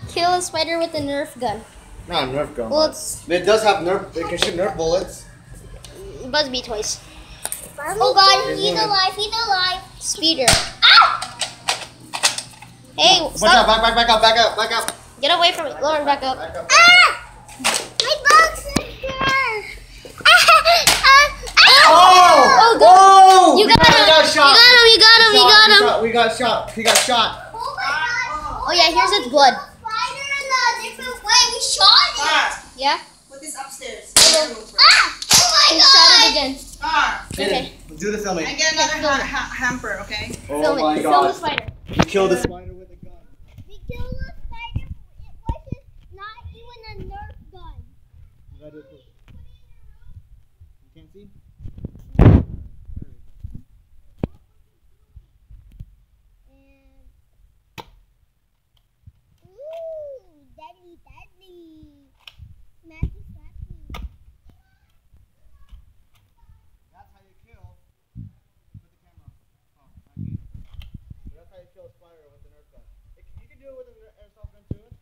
kill a spider with a Nerf gun? Not a Nerf gun. Well, it does have Nerf. It can shoot Nerf bullets. Buzzbee toys. Oh God, he's alive. He's alive. Speeder. Ah! Hey, watch stop. out! Back up! Get away from it. Lauren, back up. Ah! My box is here. Oh, God. Whoa! You got him. We got shot. You got him. He got shot. Oh my God. Oh yeah, here's its blood. Spider in a different way. We shot it. Yeah? Put this upstairs. Ah! Oh my We God. shot it again. Okay. Do the filming. And get another hamper, okay? Oh Film my it. God. Film the spider. You killed the spider with a gun. We killed a spider. It wasn't not even a Nerf gun. You gotta do it close. You can't see? Ooh, deadly. Smacky. That's how you kill. Put the camera. Oh, I can't. That's how you kill a spider with a Nerf gun. You can do it with an airsoft gun too.